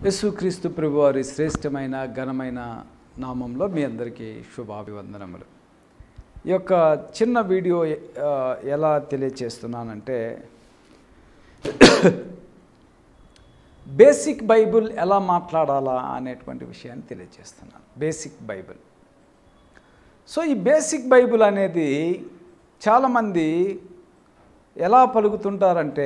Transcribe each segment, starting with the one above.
యేసుక్రీస్తు ప్రభువారి శ్రేష్టమైన ఘనమైన నామంలో మీ అందరికీ శుభాభివందనములు. ఈ యొక్క చిన్న వీడియో ఎలా తెలియచేస్తున్నానంటే, బేసిక్ బైబిల్ ఎలా మాట్లాడాలా అనేటువంటి విషయాన్ని తెలియజేస్తున్నాను. Basic Bible. సో ఈ బేసిక్ బైబిల్ అనేది చాలామంది ఎలా పలుకుతుంటారంటే,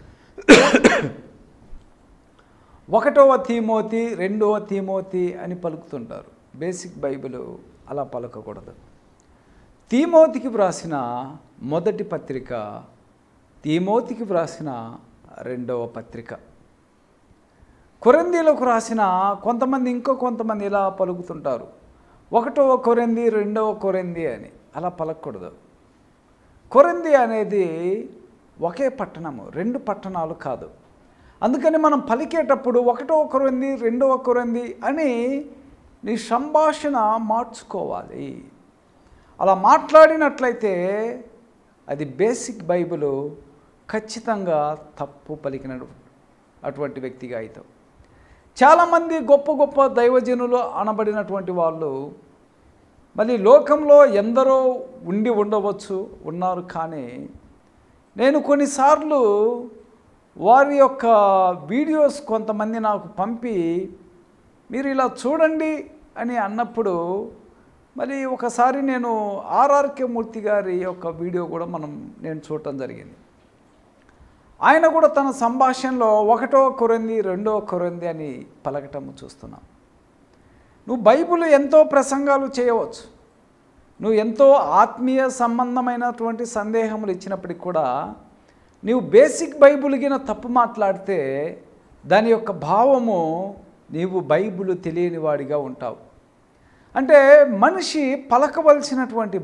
1వ తిమోతి 2వ తిమోతి అని పలుకుతుంటారు. బేసిక్ బైబిల్ అలా పలకకూడదు. తిమోతికి వ్రాసిన మొదటి పత్రిక, తిమోతికి వ్రాసిన 2వ పత్రిక, కొరింథీయులకు రాసిన కొంతమంది కొంతమంది ఇలా పలుకుతుంటారు. 1వ కొరింథీ 2వ కొరింథీ అని అలా పలకూడదు. కొరింథీ అనేది ఒకే పట్టణము, 2 పట్టణాలు కాదు. అందుకని మనం పలికేటప్పుడు 1వ కొరింథీ 2వ కొరింథీ అని నీ సంభాషణ మార్చుకోవాలి. అలా మాట్లాడినట్లయితే అది బేసిక్ బైబిల్ ఖచ్చితంగా తప్పు పలికిన అటువంటి వ్యక్తిగా అవుతావు. చాలామంది గొప్ప గొప్ప దైవజనులు అనబడినటువంటి వాళ్ళు మళ్ళీ లోకంలో ఎందరో ఉండవచ్చు, ఉన్నారు. కానీ నేను కొన్నిసార్లు వారి యొక్క వీడియోస్ కొంతమంది నాకు పంపి మీరు ఇలా చూడండి అని అన్నప్పుడు మళ్ళీ ఒకసారి నేను ఆర్ఆర్కే మూర్తి గారి యొక్క వీడియో కూడా నేను చూడటం జరిగింది. ఆయన కూడా తన సంభాషణలో 1వ కొరింథీ 2వ కొరింథీ అని పలకటం చూస్తున్నాం. నువ్వు బైబిల్ ఎంతో ప్రసంగాలు చేయవచ్చు, నువ్వు ఎంతో ఆత్మీయ సంబంధమైనటువంటి సందేహములు ఇచ్చినప్పటికి కూడా నీవు బేసిక్ బైబిల్ గిన తప్పు మాట్లాడితే దాని యొక్క భావము నీవు బైబిల్ తెలియని వాడిగా ఉంటావు. అంటే మనిషి పలకవలసినటువంటి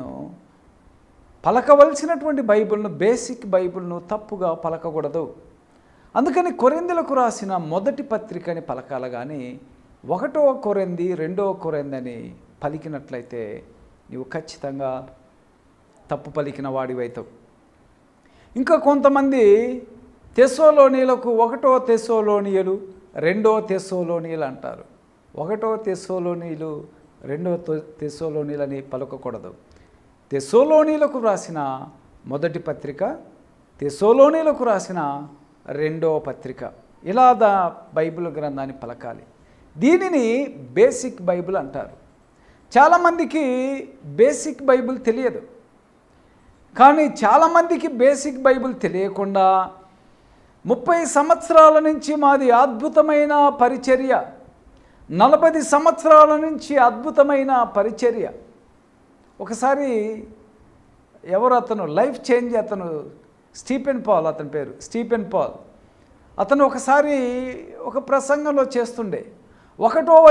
బైబిల్ను బేసిక్ బైబిల్ను తప్పుగా పలకకూడదు. అందుకని కొరింథీయులకు రాసిన మొదటి పత్రిక అని పలకాలి. కానీ 1వ కొరింథీ 2వ కొరింథీ అని పలికినట్లయితే నీవు ఖచ్చితంగా తప్పు పలికిన వాడివైతావు. ఇంకా కొంతమంది తెస్సలోనీయులకు 1వ తెస్సలోనీయులు 2వ తెస్సలోనీయులు అంటారు. 1వ తెస్సలోనీయులు 2వ తెస్సలోనీయులు అని పలకకూడదు. తెస్సలోనీయులకు రాసిన మొదటి పత్రిక, తెస్సలోనీయులకు రాసిన 2వ పత్రిక, ఇలా బైబిల్ గ్రంథాన్ని పలకాలి. దీనిని బేసిక్ బైబిల్ అంటారు. చాలామందికి బేసిక్ బైబిల్ తెలియదు. కానీ చాలామందికి బేసిక్ బైబిల్ తెలియకుండా 30 సంవత్సరాల నుంచి మాది అద్భుతమైన పరిచర్య, 40 సంవత్సరాల నుంచి అద్భుతమైన పరిచర్య. ఒకసారి అతను లైఫ్ చేంజ్, అతను స్టీఫెన్ పాల్, అతని పేరు స్టీఫెన్ పాల్. అతను ఒకసారి ఒక ప్రసంగంలో చేస్తుండే 1వ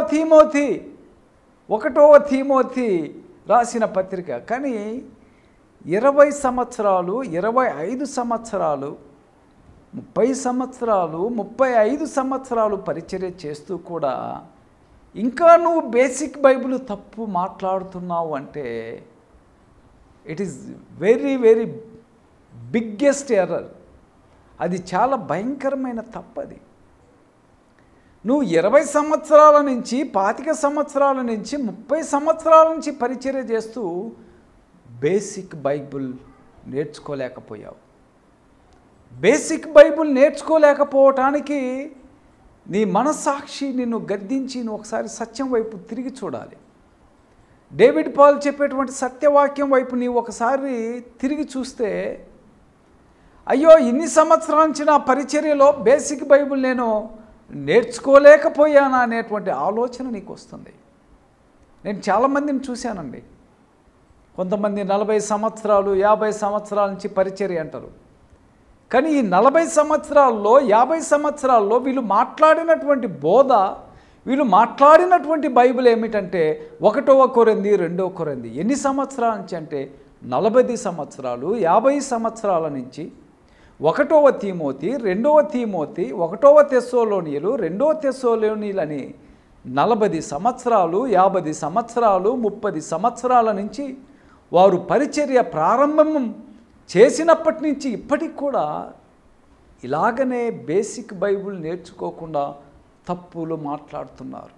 తిమోతి రాసిన పత్రిక. కానీ 20 సంవత్సరాలు, 25 సంవత్సరాలు, 30 సంవత్సరాలు, 35 సంవత్సరాలు పరిచర్య చేస్తూ కూడా ఇంకా నువ్వు బేసిక్ బైబిల్ తప్పు మాట్లాడుతున్నావు అంటే it is very very biggest error. అది చాలా భయంకరమైన తప్పు. అది నువ్వు 20 సంవత్సరాల నుంచి, 25 సంవత్సరాల నుంచి, 30 సంవత్సరాల నుంచి పరిచర్య చేస్తూ బేసిక్ బైబిల్ నేర్చుకోలేకపోయావు. బేసిక్ బైబిల్ నేర్చుకోలేకపోవటానికి నీ మనస్సాక్షి నిన్ను గద్దించి నువ్వు ఒకసారి సత్యం వైపు తిరిగి చూడాలి. డేవిడ్ పాల్ చెప్పేటువంటి సత్యవాక్యం వైపు నీవు ఒకసారి తిరిగి చూస్తే, అయ్యో ఇన్ని సంవత్సరాల నుంచి నా పరిచర్యలో బేసిక్ బైబిల్ నేను నేర్చుకోలేకపోయానా అనేటువంటి ఆలోచన నీకు వస్తుంది. నేను చాలామందిని చూశానండి. కొంతమంది 40 సంవత్సరాలు, 50 సంవత్సరాల నుంచి పరిచర్య అంటారు. కానీ ఈ 40 సంవత్సరాల్లో, 50 సంవత్సరాల్లో వీళ్ళు మాట్లాడినటువంటి బోధ, వీళ్ళు మాట్లాడినటువంటి బైబిల్ ఏమిటంటే 1వ కొరింథీ 2వ కొరింథీ. ఎన్ని సంవత్సరాల నుంచి అంటే 40 సంవత్సరాలు, 50 సంవత్సరాల నుంచి 1వ తిమోతి, 2వ తిమోతి, 1వ తెస్సలోనీయులు, 2వ తెస్సలోనీయులు అని 40 సంవత్సరాలు, 50 సంవత్సరాలు, 30 సంవత్సరాల నుంచి వారు పరిచర్య ప్రారంభం చేసినప్పటి నుంచి ఇప్పటికి కూడా ఇలాగనే బేసిక్ బైబిల్ నేర్చుకోకుండా తప్పులు మాట్లాడుతున్నారు.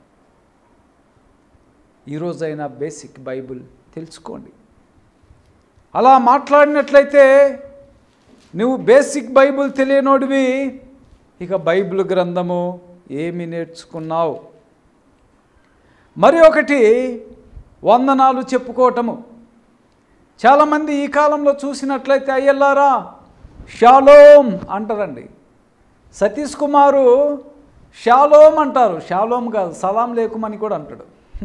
ఈరోజైనా బేసిక్ బైబిల్ తెలుసుకోండి. అలా మాట్లాడినట్లయితే నువ్వు బేసిక్ బైబిల్ తెలియనోడివి, ఇక బైబిల్ గ్రంథము ఏమి నేర్చుకున్నావు? మరి ఒకటి, వందనాలు చెప్పుకోవటము. చాలామంది ఈ కాలంలో చూసినట్లయితే అయ్యల్లారా షాలోమ్ అంటారండి. సతీష్ కుమారు షాలోమ్ అంటారు. షాలోమ్ కాదు, సలాం లేకుమని కూడా అంటాడు.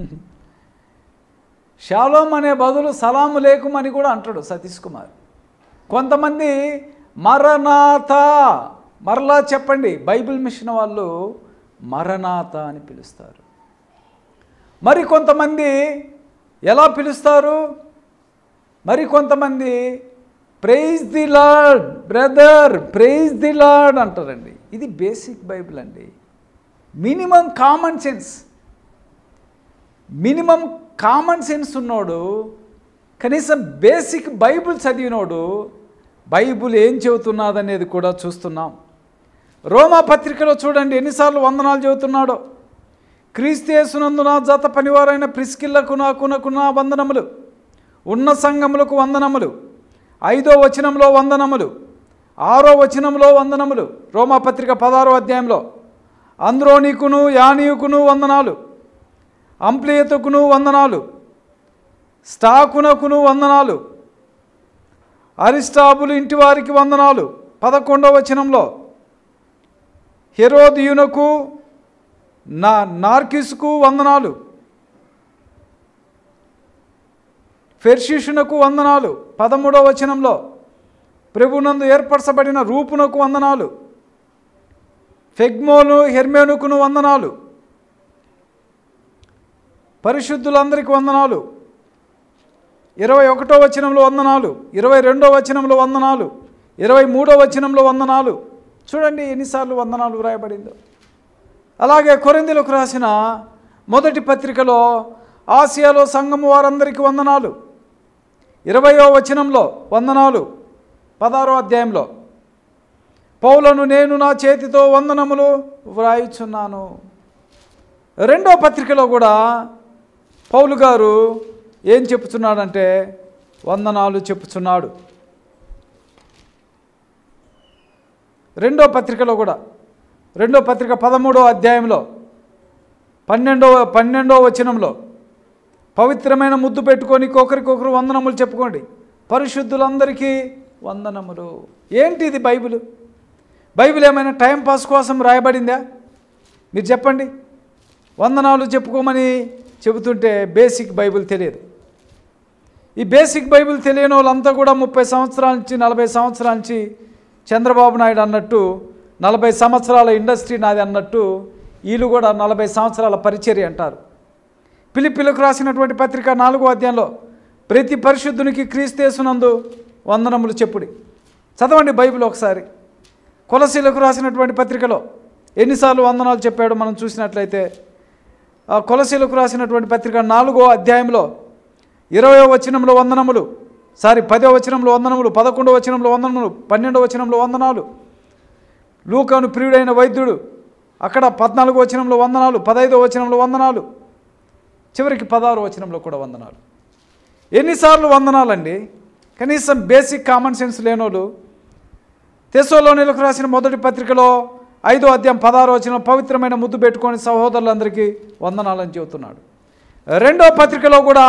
షాలోమ్ అనే బదులు సలాము లేకుమని కూడా అంటాడు సతీష్ కుమార్. కొంతమంది మరణాత, మరలా చెప్పండి, బైబిల్ మిషన్ వాళ్ళు మరణాత అని పిలుస్తారు. మరి కొంతమంది ఎలా పిలుస్తారు? మరి కొంతమంది praise the lord brother, praise the lord అంటారండి. ఇది బేసిక్ బైబిల్ అండి. Minimum common sense, minimum common sense ఉన్నోడు, కనీసం బేసిక్ బైబిల్ చదివినోడు బైబిల్ ఏం చెబుతున్నదనేది కూడా చూస్తున్నాం. రోమా పత్రికలో చూడండి ఎన్నిసార్లు వందనాలు చెబుతున్నాడో. క్రీస్తు యేసునందు నా జత పనివారైన ప్రిస్కిల్లకు నాకునకు నా వందనములు, ఉన్న సంఘములకు వందనములు, 5వ వచనంలో వందనములు, 6వ వచనంలో వందనములు. రోమా పత్రిక 16వ అధ్యాయంలో అంద్రోనీకును యానీయుకును వందనాలు, అంప్లియతుకును వందనాలు, స్టాకునకును వందనాలు, అరిస్టాబులు ఇంటి వారికి వందనాలు. 11వ వచనంలో హెరోదియునకు నార్కిస్కు వందనాలు, ఫెర్షిషునకు వందనాలు. 13వ వచనంలో ప్రభునందు ఏర్పరచబడిన రూపునకు వందనాలు, ఫెగ్మోను హెర్మేనుకును వందనాలు, పరిశుద్ధులందరికీ వందనాలు. 21వ వచనంలో వందనాలు, 22వ వచనంలో వందనాలు, 23వ వచనంలో వందనాలు. చూడండి ఎన్నిసార్లు వందనాలు వ్రాయబడిందో. అలాగే కొరింథీయులకు రాసిన మొదటి పత్రికలో ఆసియాలో సంఘము వారందరికీ వందనాలు, 20వ వచనంలో వందనాలు. 16వ అధ్యాయంలో పౌలను నేను నా చేతితో వందనములు వ్రాయుచున్నాను. 2వ పత్రికలో కూడా పౌలు గారు ఏం చెప్పుచున్నాడంటే వందనాలు చెప్పుచున్నాడు. 2వ పత్రికలో కూడా, 2వ పత్రిక 13వ అధ్యాయంలో 12వ వచనంలో పవిత్రమైన ముద్దు పెట్టుకొని ఒకరికొకరు వందనములు చెప్పుకోండి, పరిశుద్ధులందరికీ వందనములు. ఏంటి ఇది బైబిల్? బైబిల్ ఏమైనా టైంపాస్ కోసం రాయబడిందా? మీరు చెప్పండి. వందనాలు చెప్పుకోమని చెబుతుంటే బేసిక్ బైబిల్ తెలియదు. ఈ బేసిక్ బైబిల్ తెలియని వాళ్ళంతా కూడా 30 సంవత్సరాల నుంచి 40 సంవత్సరాల నుంచి చంద్రబాబు నాయుడు అన్నట్టు 40 సంవత్సరాల ఇండస్ట్రీ నాది అన్నట్టు వీళ్ళు కూడా 40 సంవత్సరాల పరిచర్య అంటారు. ఫిలిప్పీలకు రాసినటువంటి పత్రిక 4వ అధ్యాయంలో ప్రతి పరిశుద్ధునికి క్రీస్తు యేసునందు వందనములు చెప్పుడి. చదవండి బైబిల్ ఒకసారి. కొలసీలకు రాసినటువంటి పత్రికలో ఎన్నిసార్లు వందనాలు చెప్పాడో మనం చూసినట్లయితే కొలసీలకు రాసినటువంటి పత్రిక 4వ అధ్యాయంలో 20వ వచనంలో వందనములు, 10వ వచనంలో వందనములు, 11వ వచనంలో వందనములు, 12వ వచనంలో వందనాలు. లూకాను ప్రియుడైన వైద్యుడు అక్కడ 14వ వచనంలో వందనాలు, 15వ వచనంలో వందనాలు, చివరికి 16వ వచనంలో కూడా వందనాలు. ఎన్నిసార్లు వందనాలండి? కనీసం బేసిక్ కామన్ సెన్స్ లేనోళ్ళు. తెస్సలోనీయులకు రాసిన మొదటి పత్రికలో 5వ అధ్యాయం 16వ వచనం పవిత్రమైన ముద్దు పెట్టుకొని సహోదరులందరికీ వందనాలని చెబుతున్నాడు. 2వ పత్రికలో కూడా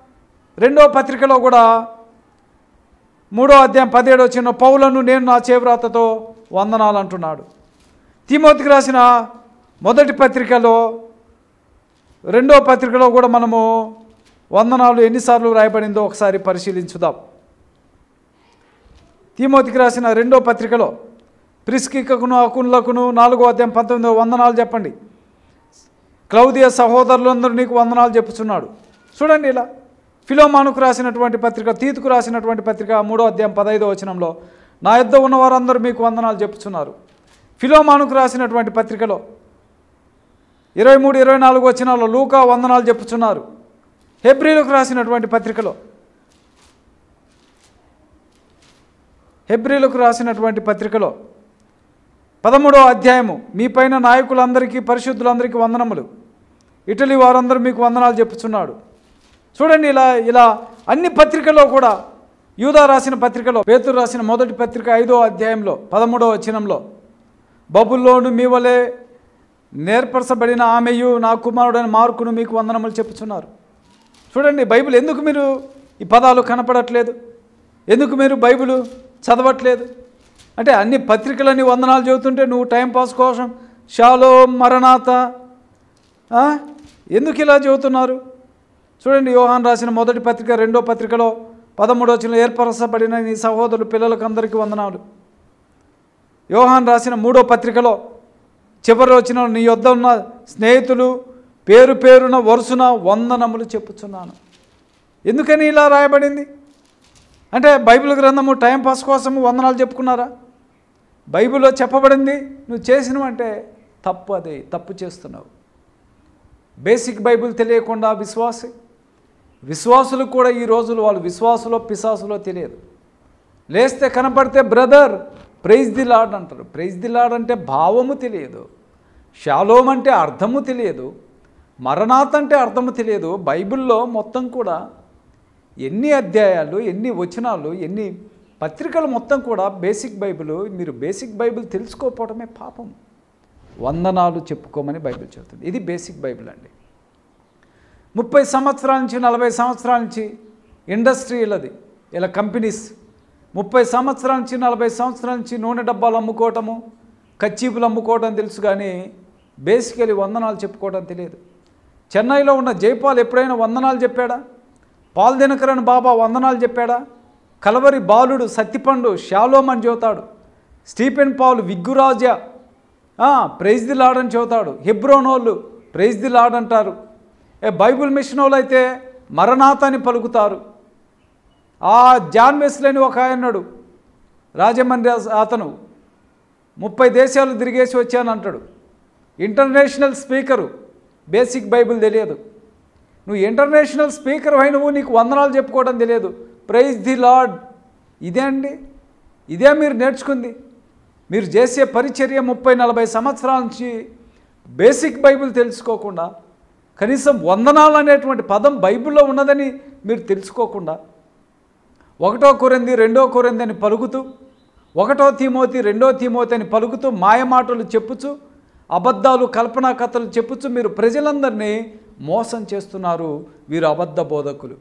3వ అధ్యాయం 17వ వచనం పౌలను నేను నా చేవ్రాతతో వందనాలు అంటున్నాడు. తిమోతికి రాసిన మొదటి పత్రికలో 2వ పత్రికలో కూడా మనము వందనాలు ఎన్నిసార్లు రాయబడిందో ఒకసారి పరిశీలించుదాం. తిమోతికి రాసిన 2వ పత్రికలో ప్రిస్కికకును అకునులకును 4వ అధ్యాయం 19వ వందనాలు చెప్పండి. క్లౌదియ సహోదరులందరూ నీకు వందనాలు చెప్పుచున్నాడు. చూడండి ఇలా. ఫిలోమానుకు రాసినటువంటి పత్రిక, తీతుకు రాసినటువంటి పత్రిక 3వ అధ్యాయం 15వ వచనంలో నా యొద్ద ఉన్న వారందరూ మీకు వందనాలు చెప్పుచున్నారు. ఫిలోమానుకు రాసినటువంటి పత్రికలో 23, 24 వచనాల్లో లూకా వందనాలు చెప్పుచున్నారు. హెబ్రీలకు రాసినటువంటి పత్రికలో 13వ అధ్యాయము, మీపైన నాయకులందరికీ పరిశుద్ధులందరికీ వందనములు, ఇటలీ వారందరూ మీకు వందనాలు చెప్పుచున్నాడు. చూడండి, ఇలా అన్ని పత్రికల్లో కూడా, యూదా రాసిన పత్రికలో, పేతురు రాసిన మొదటి పత్రిక 5వ అధ్యాయంలో 13వ వచనంలో, బబుల్లోను మీ వలె నేర్పరచబడిన ఆమెయు నా కుమారుడైన మార్కును మీకు వందనములు చెప్పుచున్నారు. చూడండి, బైబిల్ ఎందుకు మీరు ఈ పదాలు కనపడట్లేదు? ఎందుకు మీరు బైబిల్ చదవట్లేదు? అంటే అన్ని పత్రికలన్నీ వందనాలు చెబుతుంటే నువ్వు టైంపాస్ కోసం షాలోం మరణాత ఎందుకు ఇలా చెబుతున్నారు? చూడండి, యోహాన్ రాసిన మొదటి పత్రిక 2వ పత్రికలో 13వ వచనంలో, ఏర్పరచబడిన నీ సహోదరులు పిల్లలకు అందరికీ వందనాలు. యోహాన్ రాసిన 3వ పత్రికలో చివరి వచనంలో, నీ యొద్ద ఉన్న స్నేహితులు పేరు పేరున వరుసన వందనములు చెప్పుచున్నాను. ఎందుకని ఇలా రాయబడింది? అంటే బైబిల్ గ్రంథము టైంపాస్ కోసం వందనాలు చెప్పుకున్నారా? బైబిల్లో చెప్పబడింది నువ్వు చేసినవంటే తప్పు, అది తప్పు చేస్తున్నావు. బేసిక్ బైబిల్ తెలియకుండా విశ్వాసులు కూడా ఈ రోజులు వాళ్ళు విశ్వాసులో పిశాసులో తెలియదు. లేస్తే కనపడితే బ్రదర్ ప్రైజ్ ది లార్డ్ అంటారు. ప్రైజ్ ది లార్డ్ అంటే భావము తెలియదు, షాలోమ్ అంటే అర్థము తెలియదు, మరణాత్ అంటే అర్థము తెలియదు. బైబిల్లో మొత్తం కూడా ఎన్ని అధ్యాయాలు, ఎన్ని వచనాలు, ఎన్ని పత్రికలు మొత్తం కూడా బేసిక్ బైబిల్. మీరు బేసిక్ బైబిల్ తెలుసుకోకపోవడమే పాపం. వందనాలు చెప్పుకోమని బైబిల్ చెబుతుంది. ఇది బేసిక్ బైబిల్ అండి. 30 సంవత్సరాల నుంచి 40 సంవత్సరాల నుంచి ఇండస్ట్రీలు, అది ఇలా కంపెనీస్ 30 సంవత్సరాల నుంచి 40 సంవత్సరాల నుంచి నూనె డబ్బాలు అమ్ముకోవటము, కచ్చీపులు అమ్ముకోవడం తెలుసు, కానీ బేసికలీ వందనాలు చెప్పుకోవడం తెలియదు. చెన్నైలో ఉన్న జైపాల్ ఎప్పుడైనా వందనాలు చెప్పాడా? పాల్ దినకరన్ బాబా వందనాలు చెప్పాడా? కలవరి బాలుడు సత్తిపండు షాలోమ్ అని చెబుతాడు. Stephen Paul Vigguraja praise the Lord అని చెబుతాడు. హెబ్రోనోళ్ళు ప్రైజ్ ది లార్డ్ అంటారు. బైబిల్ మిషన్ వాళ్ళు అయితే మరణాత్ అని పలుకుతారు. జాన్ వెస్లీ అని ఒక ఆయన్నాడు, రాజమండ్రి అతను 30 దేశాలు తిరిగేసి వచ్చాను అంటాడు. ఇంటర్నేషనల్ స్పీకరు, బేసిక్ బైబిల్ తెలియదు. నువ్వు ఇంటర్నేషనల్ స్పీకర్ అయినవు, నీకు వందనాలు చెప్పుకోవడం తెలియదు. ప్రైజ్ ది లార్డ్ ఇదే అండి, ఇదే మీరు నేర్చుకుంది. మీరు చేసే పరిచర్య 30-40 సంవత్సరాల నుంచి బేసిక్ బైబిల్ తెలుసుకోకుండా, కనీసం వందనాలు అనేటువంటి పదం బైబిల్లో ఉన్నదని మీరు తెలుసుకోకుండా, 1 కొరింథీ 2 కొరింథీ అని పలుకుతూ, 1 తిమోతి 2 తిమోతి అని పలుకుతూ, మాయమాటలు చెప్పుచు, అబద్ధాలు కల్పనా కథలు చెప్పుచు మీరు ప్రజలందరినీ మోసం చేస్తున్నారు. వీరు అబద్ధ బోధకులు.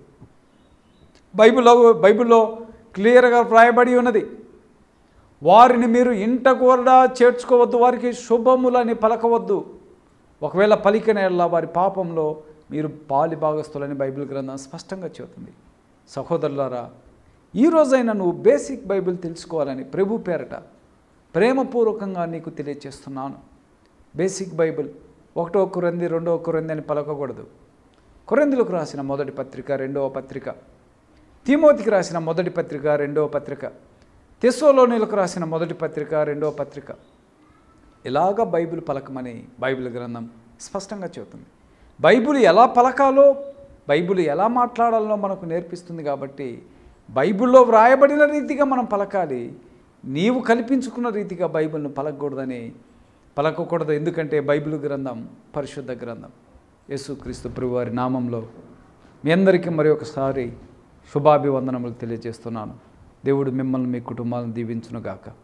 బైబిల్లో క్లియర్గా వ్రాయబడి ఉన్నది, వారిని మీరు ఇంట కూడా చేర్చుకోవద్దు, వారికి శుభములని పలకవద్దు. ఒకవేళ పలికిన ఎడల వారి పాపంలో మీరు పాలి భాగస్తులని బైబిల్ గ్రంథం స్పష్టంగా చెబుతుంది. సహోదరులారా, ఈ రోజైనా నువ్వు బేసిక్ బైబిల్ తెలుసుకోవాలని ప్రభు పేరట ప్రేమపూర్వకంగా నీకు తెలియచేస్తున్నాను. బేసిక్ బైబిల్ 1 కొరింథీ 2 కొరింథీ అని పలకకూడదు. కొరింథీలకు రాసిన మొదటి పత్రిక 2వ పత్రిక, తిమోతికి రాసిన మొదటి పత్రిక 2వ పత్రిక, తెస్సలోనిలకు రాసిన మొదటి పత్రిక 2వ పత్రిక, ఇలాగ బైబిల్ పలకమని బైబిల్ గ్రంథం స్పష్టంగా చెబుతుంది. బైబిల్ ఎలా పలకాలో, బైబిల్ ఎలా మాట్లాడాలో మనకు నేర్పిస్తుంది. కాబట్టి బైబిల్లో వ్రాయబడిన రీతిగా మనం పలకాలి. నీవు కల్పించుకున్న రీతిగా బైబిల్ను పలకకూడదు. ఎందుకంటే బైబిల్ గ్రంథం పరిశుద్ధ గ్రంథం. యేసుక్రీస్తు ప్రభువారి నామంలో మీ అందరికీ మరి ఒకసారి శుభాభివందనములు తెలియజేస్తున్నాను. దేవుడు మిమ్మల్ని మీ కుటుంబాలను దీవించునుగాక.